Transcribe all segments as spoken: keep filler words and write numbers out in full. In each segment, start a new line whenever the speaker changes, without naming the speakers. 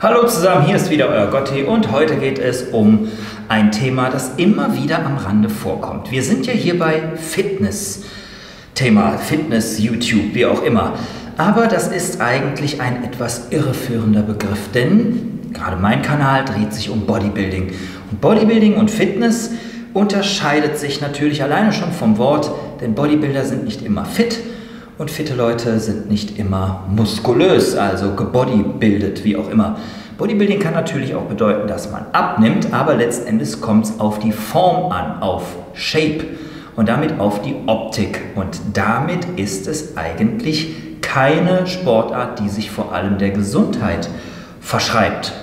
Hallo zusammen, hier ist wieder euer Gotti und heute geht es um ein Thema, das immer wieder am Rande vorkommt. Wir sind ja hier bei Fitness-Thema, Fitness-YouTube, wie auch immer. Aber das ist eigentlich ein etwas irreführender Begriff, denn gerade mein Kanal dreht sich um Bodybuilding. Und Bodybuilding und Fitness unterscheidet sich natürlich alleine schon vom Wort, denn Bodybuilder sind nicht immer fit. Und fitte Leute sind nicht immer muskulös, also gebodybuildet, wie auch immer. Bodybuilding kann natürlich auch bedeuten, dass man abnimmt, aber letzten Endes kommt es auf die Form an, auf Shape und damit auf die Optik. Und damit ist es eigentlich keine Sportart, die sich vor allem der Gesundheit verschreibt,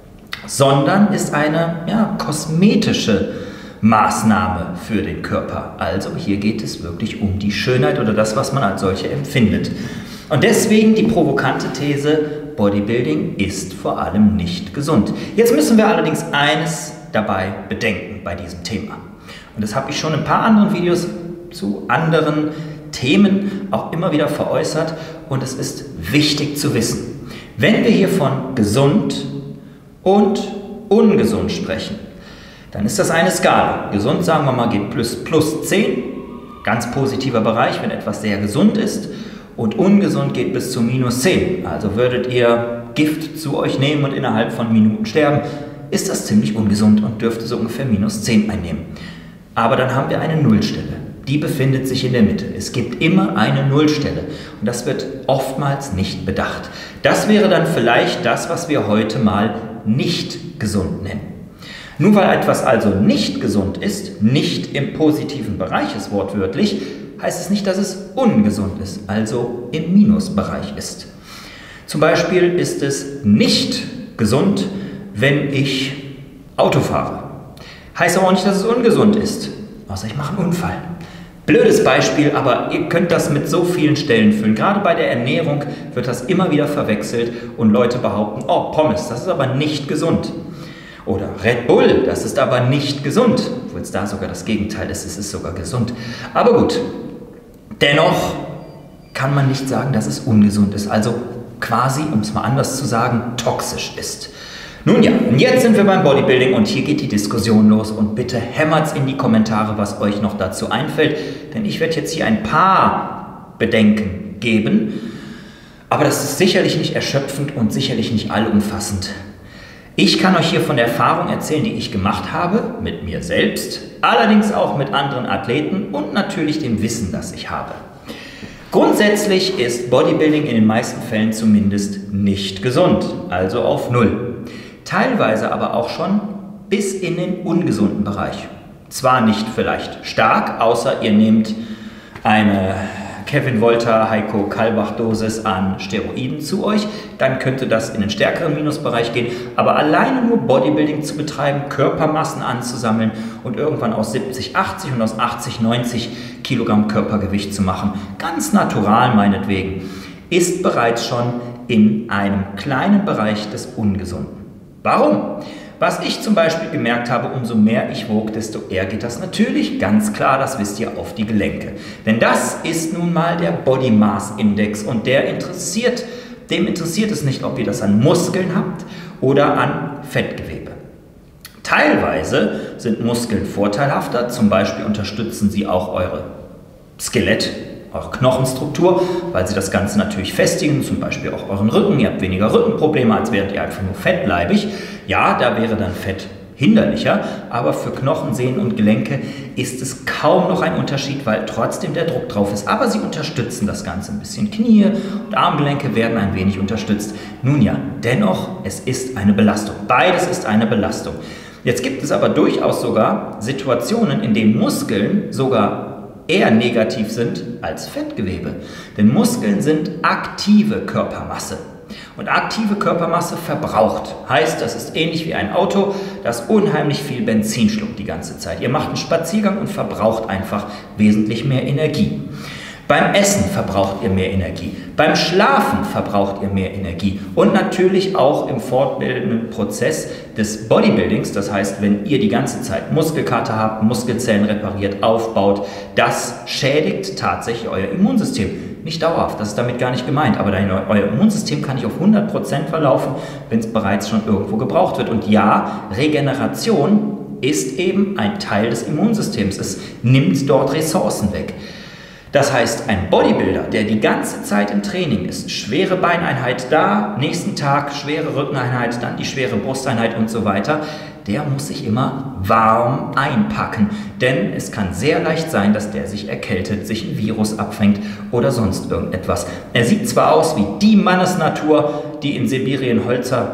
sondern ist eine ja, kosmetische Maßnahme für den Körper. Also hier geht es wirklich um die Schönheit oder das, was man als solche empfindet. Und deswegen die provokante These, Bodybuilding ist vor allem nicht gesund. Jetzt müssen wir allerdings eines dabei bedenken bei diesem Thema. Und das habe ich schon in ein paar anderen Videos zu anderen Themen auch immer wieder veräußert. Und es ist wichtig zu wissen, wenn wir hier von gesund und ungesund sprechen, dann ist das eine Skala. Gesund, sagen wir mal, geht plus, plus zehn, ganz positiver Bereich, wenn etwas sehr gesund ist. Und ungesund geht bis zu minus zehn. Also würdet ihr Gift zu euch nehmen und innerhalb von Minuten sterben, ist das ziemlich ungesund und dürfte so ungefähr minus zehn einnehmen. Aber dann haben wir eine Nullstelle. Die befindet sich in der Mitte. Es gibt immer eine Nullstelle. Und das wird oftmals nicht bedacht. Das wäre dann vielleicht das, was wir heute mal nicht gesund nennen. Nur weil etwas also nicht gesund ist, nicht im positiven Bereich ist wortwörtlich, heißt es nicht, dass es ungesund ist, also im Minusbereich ist. Zum Beispiel ist es nicht gesund, wenn ich Auto fahre. Heißt aber auch nicht, dass es ungesund ist, außer ich mache einen Unfall. Blödes Beispiel, aber ihr könnt das mit so vielen Stellen füllen. Gerade bei der Ernährung wird das immer wieder verwechselt und Leute behaupten, oh, Pommes, das ist aber nicht gesund. Oder Red Bull, das ist aber nicht gesund. Obwohl es da sogar das Gegenteil ist, es ist sogar gesund. Aber gut, dennoch kann man nicht sagen, dass es ungesund ist. Also quasi, um es mal anders zu sagen, toxisch ist. Nun ja, und jetzt sind wir beim Bodybuilding und hier geht die Diskussion los. Und bitte hämmert's in die Kommentare, was euch noch dazu einfällt. Denn ich werde jetzt hier ein paar Bedenken geben. Aber das ist sicherlich nicht erschöpfend und sicherlich nicht allumfassend. Ich kann euch hier von der Erfahrung erzählen, die ich gemacht habe, mit mir selbst, allerdings auch mit anderen Athleten und natürlich dem Wissen, das ich habe. Grundsätzlich ist Bodybuilding in den meisten Fällen zumindest nicht gesund, also auf Null. Teilweise aber auch schon bis in den ungesunden Bereich. Zwar nicht vielleicht stark, außer ihr nehmt eine Kevin Wolter, Heiko Kalbach Dosis an Steroiden zu euch, dann könnte das in den stärkeren Minusbereich gehen, aber alleine nur Bodybuilding zu betreiben, Körpermassen anzusammeln und irgendwann aus siebzig, achtzig und aus achtzig, neunzig Kilogramm Körpergewicht zu machen, ganz natural meinetwegen, ist bereits schon in einem kleinen Bereich des Ungesunden. Warum? Was ich zum Beispiel gemerkt habe, umso mehr ich wog, desto eher geht das natürlich, ganz klar, das wisst ihr, auf die Gelenke. Denn das ist nun mal der Body Mass Index und der interessiert, dem interessiert es nicht, ob ihr das an Muskeln habt oder an Fettgewebe. Teilweise sind Muskeln vorteilhafter, zum Beispiel unterstützen sie auch eure Skelett, eure Knochenstruktur, weil sie das Ganze natürlich festigen, zum Beispiel auch euren Rücken. Ihr habt weniger Rückenprobleme, als wäret ihr einfach nur fettleibig. Ja, da wäre dann Fett hinderlicher, aber für Knochen, Sehnen und Gelenke ist es kaum noch ein Unterschied, weil trotzdem der Druck drauf ist. Aber sie unterstützen das Ganze ein bisschen. Knie und Armgelenke werden ein wenig unterstützt. Nun ja, dennoch, es ist eine Belastung. Beides ist eine Belastung. Jetzt gibt es aber durchaus sogar Situationen, in denen Muskeln sogar eher negativ sind als Fettgewebe. Denn Muskeln sind aktive Körpermasse. Und aktive Körpermasse verbraucht. Heißt, das ist ähnlich wie ein Auto, das unheimlich viel Benzin schluckt die ganze Zeit. Ihr macht einen Spaziergang und verbraucht einfach wesentlich mehr Energie. Beim Essen verbraucht ihr mehr Energie. Beim Schlafen verbraucht ihr mehr Energie. Und natürlich auch im fortbildenden Prozess des Bodybuildings. Das heißt, wenn ihr die ganze Zeit Muskelkater habt, Muskelzellen repariert, aufbaut, das schädigt tatsächlich euer Immunsystem. Nicht dauerhaft, das ist damit gar nicht gemeint, aber dein, euer Immunsystem kann nicht auf hundert Prozent verlaufen, wenn es bereits schon irgendwo gebraucht wird. Und ja, Regeneration ist eben ein Teil des Immunsystems. Es nimmt dort Ressourcen weg. Das heißt, ein Bodybuilder, der die ganze Zeit im Training ist, schwere Beineinheit da, nächsten Tag schwere Rückeneinheit, dann die schwere Brusteinheit und so weiter, der muss sich immer warm einpacken. Denn es kann sehr leicht sein, dass der sich erkältet, sich ein Virus abfängt oder sonst irgendetwas. Er sieht zwar aus wie die Mannesnatur, die in Sibirien Holzer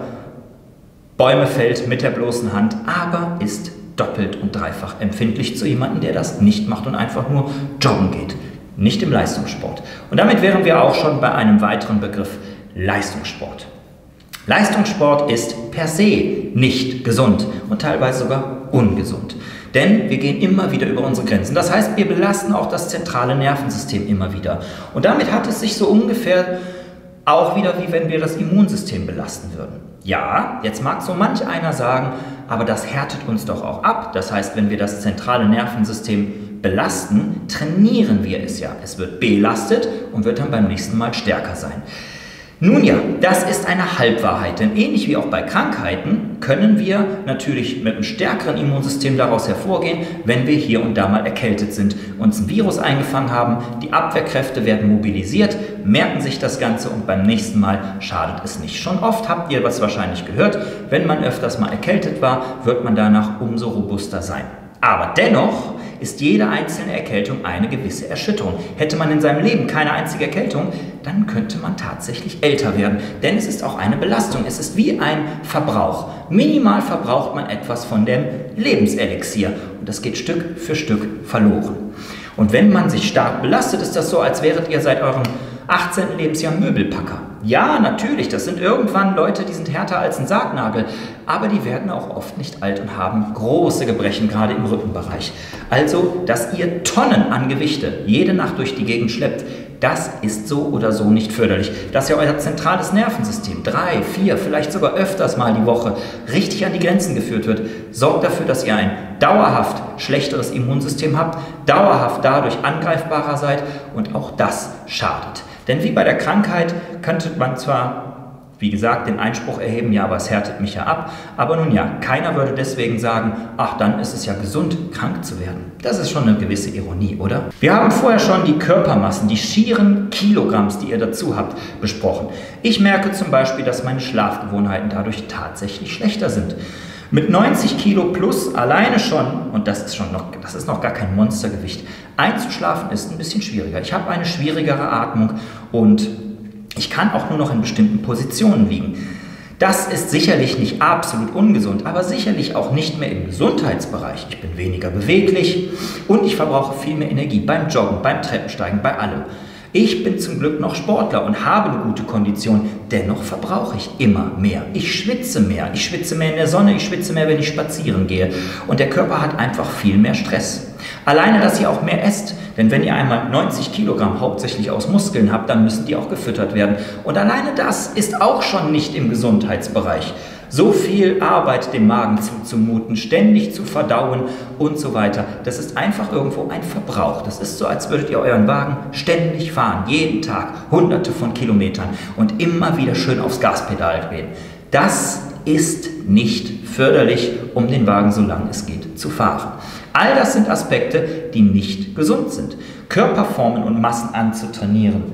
Bäume fällt mit der bloßen Hand, aber ist doppelt und dreifach empfindlich zu jemandem, der das nicht macht und einfach nur joggen geht. Nicht im Leistungssport. Und damit wären wir auch schon bei einem weiteren Begriff: Leistungssport. Leistungssport ist per se nicht gesund und teilweise sogar ungesund. Denn wir gehen immer wieder über unsere Grenzen. Das heißt, wir belasten auch das zentrale Nervensystem immer wieder. Und damit hat es sich so ungefähr auch wieder, wie wenn wir das Immunsystem belasten würden. Ja, jetzt mag so manch einer sagen, aber das härtet uns doch auch ab. Das heißt, wenn wir das zentrale Nervensystem belasten, trainieren wir es ja. Es wird belastet und wird dann beim nächsten Mal stärker sein. Nun ja, das ist eine Halbwahrheit, denn ähnlich wie auch bei Krankheiten können wir natürlich mit einem stärkeren Immunsystem daraus hervorgehen, wenn wir hier und da mal erkältet sind, uns ein Virus eingefangen haben, die Abwehrkräfte werden mobilisiert, merken sich das Ganze und beim nächsten Mal schadet es nicht. Schon oft habt ihr was wahrscheinlich gehört, wenn man öfters mal erkältet war, wird man danach umso robuster sein. Aber dennoch ist jede einzelne Erkältung eine gewisse Erschütterung. Hätte man in seinem Leben keine einzige Erkältung, dann könnte man tatsächlich älter werden. Denn es ist auch eine Belastung. Es ist wie ein Verbrauch. Minimal verbraucht man etwas von dem Lebenselixier. Und das geht Stück für Stück verloren. Und wenn man sich stark belastet, ist das so, als wäret ihr seit eurem achtzehnten Lebensjahr Möbelpacker. Ja, natürlich, das sind irgendwann Leute, die sind härter als ein Sargnagel, aber die werden auch oft nicht alt und haben große Gebrechen, gerade im Rückenbereich. Also, dass ihr Tonnen an Gewichte jede Nacht durch die Gegend schleppt, das ist so oder so nicht förderlich. Dass ihr euer zentrales Nervensystem drei, vier, vielleicht sogar öfters mal die Woche richtig an die Grenzen geführt wird, sorgt dafür, dass ihr ein dauerhaft schlechteres Immunsystem habt, dauerhaft dadurch angreifbarer seid und auch das schadet. Denn wie bei der Krankheit könnte man zwar, wie gesagt, den Einspruch erheben, ja, aber es härtet mich ja ab, aber nun ja, keiner würde deswegen sagen, ach, dann ist es ja gesund, krank zu werden. Das ist schon eine gewisse Ironie, oder? Wir haben vorher schon die Körpermassen, die schieren Kilogramms, die ihr dazu habt, besprochen. Ich merke zum Beispiel, dass meine Schlafgewohnheiten dadurch tatsächlich schlechter sind. Mit neunzig Kilo plus alleine schon, und das ist, schon noch, das ist noch gar kein Monstergewicht, einzuschlafen ist ein bisschen schwieriger. Ich habe eine schwierigere Atmung und ich kann auch nur noch in bestimmten Positionen liegen. Das ist sicherlich nicht absolut ungesund, aber sicherlich auch nicht mehr im Gesundheitsbereich. Ich bin weniger beweglich und ich verbrauche viel mehr Energie beim Joggen, beim Treppensteigen, bei allem. Ich bin zum Glück noch Sportler und habe eine gute Kondition, dennoch verbrauche ich immer mehr. Ich schwitze mehr, ich schwitze mehr in der Sonne, ich schwitze mehr, wenn ich spazieren gehe. Und der Körper hat einfach viel mehr Stress. Alleine, dass ihr auch mehr esst, denn wenn ihr einmal neunzig Kilogramm hauptsächlich aus Muskeln habt, dann müssen die auch gefüttert werden. Und alleine das ist auch schon nicht im Gesundheitsbereich. So viel Arbeit dem Magen zuzumuten, ständig zu verdauen und so weiter. Das ist einfach irgendwo ein Verbrauch. Das ist so, als würdet ihr euren Wagen ständig fahren, jeden Tag, hunderte von Kilometern und immer wieder schön aufs Gaspedal drehen. Das ist nicht förderlich, um den Wagen, solange es geht, zu fahren. All das sind Aspekte, die nicht gesund sind. Körperformen und Massen anzutrainieren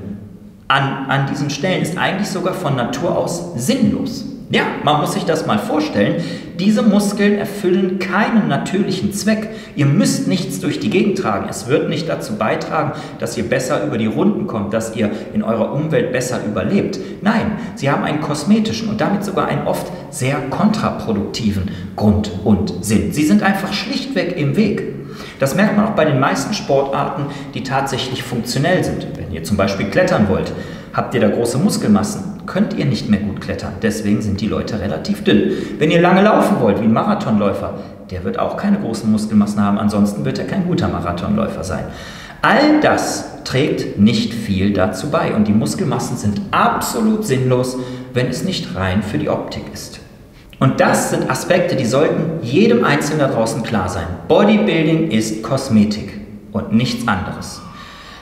an, an diesen Stellen ist eigentlich sogar von Natur aus sinnlos. Ja, man muss sich das mal vorstellen. Diese Muskeln erfüllen keinen natürlichen Zweck. Ihr müsst nichts durch die Gegend tragen. Es wird nicht dazu beitragen, dass ihr besser über die Runden kommt, dass ihr in eurer Umwelt besser überlebt. Nein, sie haben einen kosmetischen und damit sogar einen oft sehr kontraproduktiven Grund und Sinn. Sie sind einfach schlichtweg im Weg. Das merkt man auch bei den meisten Sportarten, die tatsächlich funktionell sind. Wenn ihr zum Beispiel klettern wollt, habt ihr da große Muskelmassen, könnt ihr nicht mehr gut klettern. Deswegen sind die Leute relativ dünn. Wenn ihr lange laufen wollt, wie ein Marathonläufer, der wird auch keine großen Muskelmassen haben, ansonsten wird er kein guter Marathonläufer sein. All das trägt nicht viel dazu bei und die Muskelmassen sind absolut sinnlos, wenn es nicht rein für die Optik ist. Und das sind Aspekte, die sollten jedem Einzelnen da draußen klar sein. Bodybuilding ist Kosmetik und nichts anderes.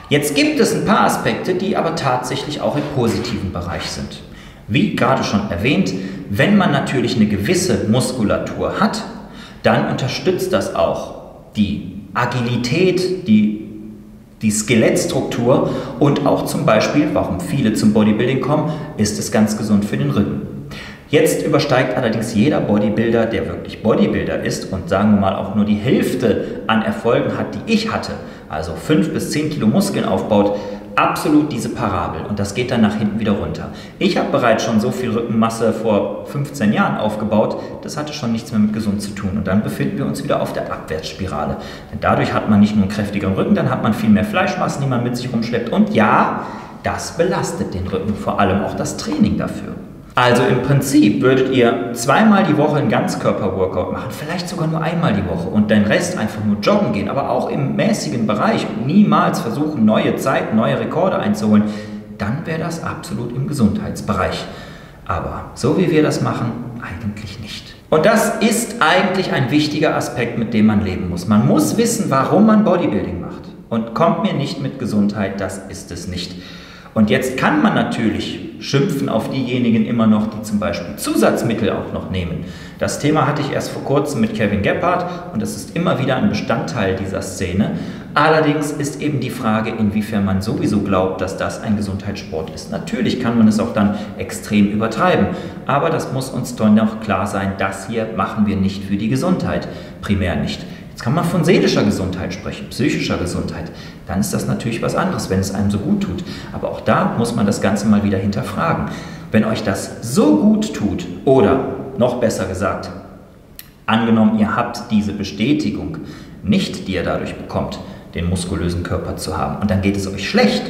Jetzt gibt es ein paar Aspekte, die aber tatsächlich auch im positiven Bereich sind. Wie gerade schon erwähnt, wenn man natürlich eine gewisse Muskulatur hat, dann unterstützt das auch die Agilität, die, die Skelettstruktur und auch zum Beispiel, warum viele zum Bodybuilding kommen, ist es ganz gesund für den Rücken. Jetzt übersteigt allerdings jeder Bodybuilder, der wirklich Bodybuilder ist und sagen wir mal auch nur die Hälfte an Erfolgen hat, die ich hatte, also fünf bis zehn Kilo Muskeln aufbaut, absolut diese Parabel und das geht dann nach hinten wieder runter. Ich habe bereits schon so viel Rückenmasse vor fünfzehn Jahren aufgebaut, das hatte schon nichts mehr mit gesund zu tun und dann befinden wir uns wieder auf der Abwärtsspirale. Denn dadurch hat man nicht nur einen kräftigeren Rücken, dann hat man viel mehr Fleischmassen, die man mit sich rumschleppt und ja, das belastet den Rücken, vor allem auch das Training dafür. Also im Prinzip würdet ihr zweimal die Woche einen Ganzkörper-Workout machen, vielleicht sogar nur einmal die Woche und den Rest einfach nur joggen gehen, aber auch im mäßigen Bereich und niemals versuchen, neue Zeiten, neue Rekorde einzuholen, dann wäre das absolut im Gesundheitsbereich. Aber so wie wir das machen, eigentlich nicht. Und das ist eigentlich ein wichtiger Aspekt, mit dem man leben muss. Man muss wissen, warum man Bodybuilding macht. Und kommt mir nicht mit Gesundheit, das ist es nicht. Und jetzt kann man natürlich schimpfen auf diejenigen immer noch, die zum Beispiel Zusatzmittel auch noch nehmen. Das Thema hatte ich erst vor kurzem mit Kevin Gebhardt und das ist immer wieder ein Bestandteil dieser Szene. Allerdings ist eben die Frage, inwiefern man sowieso glaubt, dass das ein Gesundheitssport ist. Natürlich kann man es auch dann extrem übertreiben, aber das muss uns doch noch klar sein, das hier machen wir nicht für die Gesundheit, primär nicht. Jetzt kann man von seelischer Gesundheit sprechen, psychischer Gesundheit. Dann ist das natürlich was anderes, wenn es einem so gut tut. Aber auch da muss man das Ganze mal wieder hinterfragen. Wenn euch das so gut tut, oder noch besser gesagt, angenommen, ihr habt diese Bestätigung nicht, die ihr dadurch bekommt, den muskulösen Körper zu haben, und dann geht es euch schlecht,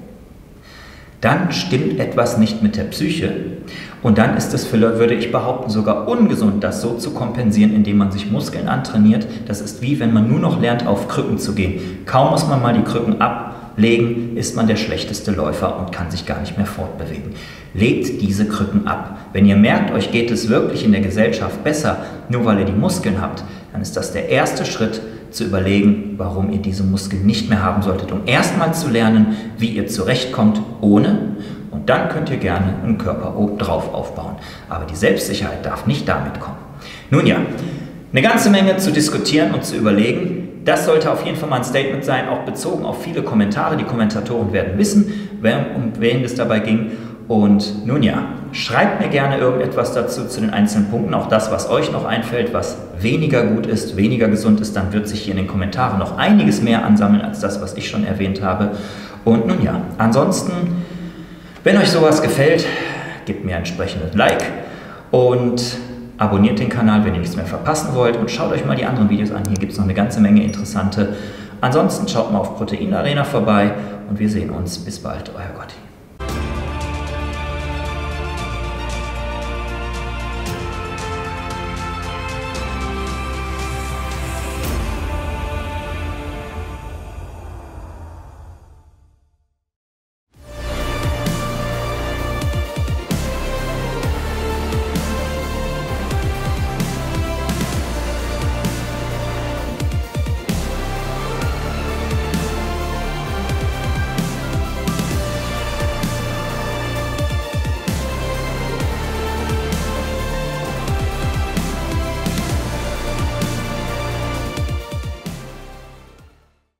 dann stimmt etwas nicht mit der Psyche und dann ist es, würde ich behaupten, sogar ungesund, das so zu kompensieren, indem man sich Muskeln antrainiert. Das ist wie, wenn man nur noch lernt, auf Krücken zu gehen. Kaum muss man mal die Krücken ablegen, ist man der schlechteste Läufer und kann sich gar nicht mehr fortbewegen. Legt diese Krücken ab. Wenn ihr merkt, euch geht es wirklich in der Gesellschaft besser, nur weil ihr die Muskeln habt, dann ist das der erste Schritt, zu überlegen, warum ihr diese Muskeln nicht mehr haben solltet, um erstmal zu lernen, wie ihr zurechtkommt ohne, und dann könnt ihr gerne einen Körper obendrauf aufbauen. Aber die Selbstsicherheit darf nicht damit kommen. Nun ja, eine ganze Menge zu diskutieren und zu überlegen. Das sollte auf jeden Fall mal ein Statement sein, auch bezogen auf viele Kommentare. Die Kommentatoren werden wissen, wer, um wen es dabei ging. Und nun ja, schreibt mir gerne irgendetwas dazu zu den einzelnen Punkten, auch das, was euch noch einfällt, was weniger gut ist, weniger gesund ist, dann wird sich hier in den Kommentaren noch einiges mehr ansammeln als das, was ich schon erwähnt habe. Und nun ja, ansonsten, wenn euch sowas gefällt, gebt mir ein entsprechendes Like und abonniert den Kanal, wenn ihr nichts mehr verpassen wollt, und schaut euch mal die anderen Videos an, hier gibt es noch eine ganze Menge interessante. Ansonsten schaut mal auf Protein Arena vorbei und wir sehen uns. Bis bald, euer Gotti.